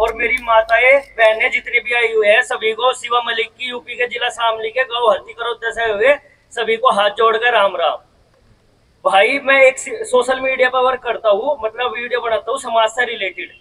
और मेरी माताएं बहनें जितनी भी आई हुई है सभी को शिवा मलिक की यूपी के जिला शामली के गौ हत्या करो से हुए सभी को हाथ जोड़कर राम राम। भाई मैं एक सोशल मीडिया पर वर्क करता हूँ, मतलब वीडियो बनाता हूँ समाज से रिलेटेड।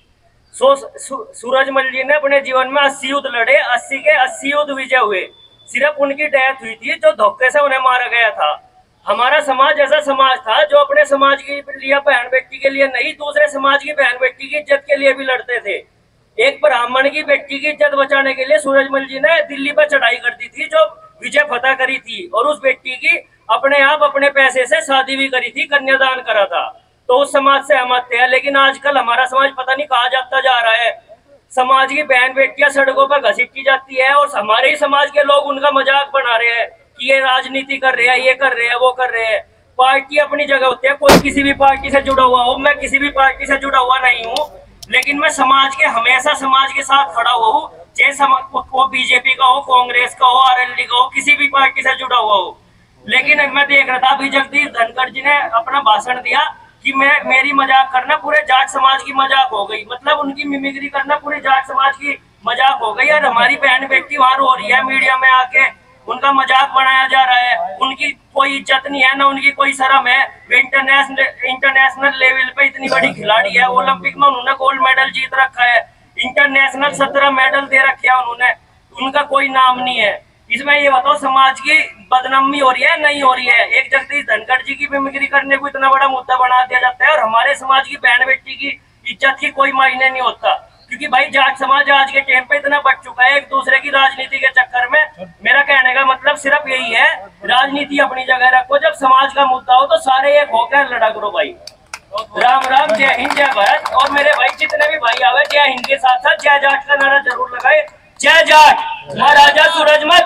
सूरजमल जी ने अपने जीवन में 80 युद्ध लड़े, 80 के 80 युद्ध विजय हुए। सिर्फ उनकी डेथ हुई थी जो धोखे से उन्हें मारा गया था। हमारा समाज ऐसा समाज था जो अपने समाज के लिए बहन बेटी के लिए नहीं, दूसरे समाज की बहन बेटी की इज्जत के लिए भी लड़ते थे। एक ब्राह्मण की बेटी की इज्जत बचाने के लिए सूरजमल जी ने दिल्ली पर चढ़ाई कर दी थी, जो विजय फतह करी थी, और उस बेटी की अपने आप अपने पैसे से शादी भी करी थी, कन्यादान करा था। तो उस समाज से हम आते हैं। लेकिन आजकल हमारा समाज पता नहीं कहाँ जाता जा रहा है। समाज की बहन बेटियां सड़कों पर घसीटी जाती है और हमारे ही समाज के लोग उनका मजाक बना रहे हैं कि ये राजनीति कर रहे हैं, ये कर रहे हैं, वो कर रहे हैं। पार्टी अपनी जगह होती है, कोई किसी भी पार्टी से जुड़ा हुआ हो, मैं किसी भी पार्टी से जुड़ा हुआ नहीं हूँ, लेकिन मैं समाज के हमेशा समाज के साथ खड़ा हुआ हूँ। चाहे वो बीजेपी का हो, कांग्रेस का हो, आरएलडी का हो, किसी भी पार्टी से जुड़ा हुआ हो। लेकिन मैं देख रहा था अभी जगदीश धनखड़ जी ने अपना भाषण दिया कि मेरी मजाक करना पूरे जाट समाज की मजाक हो गई, मतलब उनकी मिमिक्री करना पूरे जाट समाज की मजाक हो गई। और हमारी बहन बेटी वहां रो रही है, मीडिया में आके उनका मजाक बनाया जा रहा है। उनकी कोई इज्जत नहीं है, ना उनकी कोई शर्म है। वे इंटरनेशनल लेवल पे इतनी बड़ी खिलाड़ी है, ओलंपिक में उन्होंने गोल्ड मेडल जीत रखा है, इंटरनेशनल 17 मेडल दे रखे है उन्होंने, उनका कोई नाम नहीं है। इसमें ये बताओ समाज की बदनामी हो रही है नहीं हो रही है? एक जगदीश धनखड़ जी की मिमिक्री करने को इतना बड़ा मुद्दा बना दिया जाता है और हमारे समाज की बहन बेटी की इज्जत की कोई मायने नहीं होता। क्योंकि भाई जाट समाज आज के टाइम पे इतना बढ़ चुका है एक दूसरे की राजनीति के चक्कर में। मेरा कहने का मतलब सिर्फ यही है, राजनीति अपनी जगह रखो, जब समाज का मुद्दा हो तो सारे एक होकर लड़ा करो भाई। राम राम, जय हिंद, जय भारत। और मेरे भाई जितने भी भाई आवे, जय हिंद के साथ साथ जय जाट का नारा जरूर लगाए। जय जाट, महाराजा सूरजमल